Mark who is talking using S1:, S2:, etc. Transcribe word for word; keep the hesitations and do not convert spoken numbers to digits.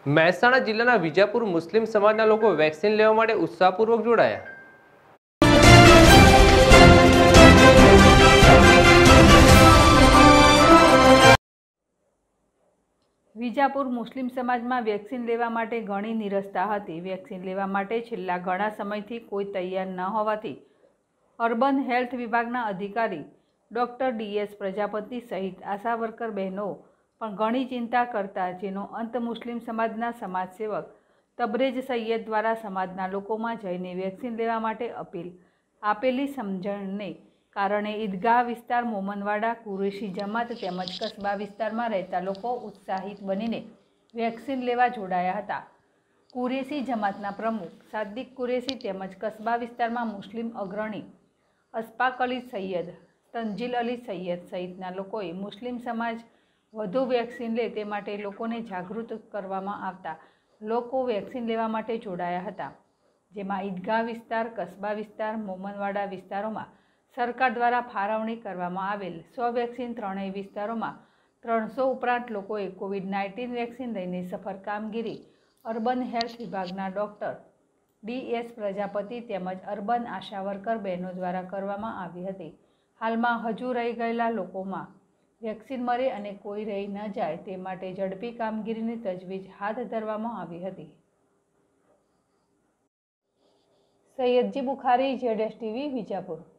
S1: મહેસાણા જિલ્લાના વિજાપુર મુસ્લિમ સમાજના લોકો વેક્સિન લેવા માટે ઉત્સાહપૂર્વક જોડાયા।
S2: વિજાપુર મુસ્લિમ સમાજમાં વેક્સિન લેવા માટે ઘણી નિરસતા હતી। વેક્સિન લેવા માટે છેલ્લા ઘણા સમયથી કોઈ તૈયાર ન હોવાથી અર્બન હેલ્થ વિભાગના અધિકારી ડૉક્ટર ડી એસ પ્રજાપતિ સહિત આશા વર્કર બહેનો પણ ઘણી ચિંતા કરતા, જેનો અંત મુસ્લિમ સમાજના સમાજસેવક તબરેજ સૈયદ દ્વારા સમાજના લોકોમાં જઈને વેક્સિન લેવા માટે અપીલ આપેલી સમજણને કારણે ઈદગાહ વિસ્તાર, મોમનવાડા, કુરેશી જમાત તેમજ કસ્બા વિસ્તારમાં રહેતા લોકો ઉત્સાહિત બનીને વેક્સિન લેવા જોડાયા હતા। કુરેશી જમાતના પ્રમુખ સાદિક કુરેશી તેમજ કસ્બા વિસ્તારમાં મુસ્લિમ અગ્રણી અશફાક અલી સૈયદ, તંજીલ અલી સૈયદ સહિતના લોકોએ મુસ્લિમ સમાજ વધુ વેક્સિન લે તે માટે લોકોને જાગૃત કરવામાં આવતા લોકો વેક્સિન લેવા માટે જોડાયા હતા, જેમાં ઈદગાહ વિસ્તાર, કસ્બા વિસ્તાર, મોમનવાડા વિસ્તારોમાં સરકાર દ્વારા ફાળવણી કરવામાં આવેલ સો વેક્સિન, ત્રણેય વિસ્તારોમાં ત્રણસો ઉપરાંત લોકોએ કોવિડ નાઇન્ટીન વેક્સિન લઈને સફળ કામગીરી અર્બન હેલ્થ વિભાગના ડૉક્ટર ડી એસ પ્રજાપતિ તેમજ અર્બન આશા વર્કર બહેનો દ્વારા કરવામાં આવી હતી। હાલમાં હજુ રહી ગયેલા લોકોમાં વેક્સિન મળે અને કોઈ રહી ન જાય તે માટે ઝડપી કામગીરીની તજવીજ હાથ ધરવામાં આવી હતી। સૈયદજી Bukhari, Z S TV, Vijapur.